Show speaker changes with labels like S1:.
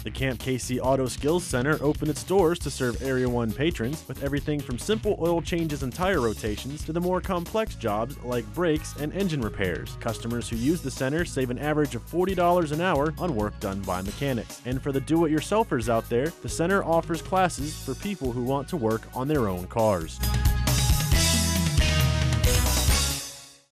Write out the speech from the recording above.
S1: The Camp KC Auto Skills Center opened its doors to serve Area 1 patrons with everything from simple oil changes and tire rotations to the more complex jobs like brakes and engine repairs. Customers who use the center save an average of $40 an hour on work done by mechanics. And for the do-it-yourselfers out there, the center offers classes for people who want to work on their own cars.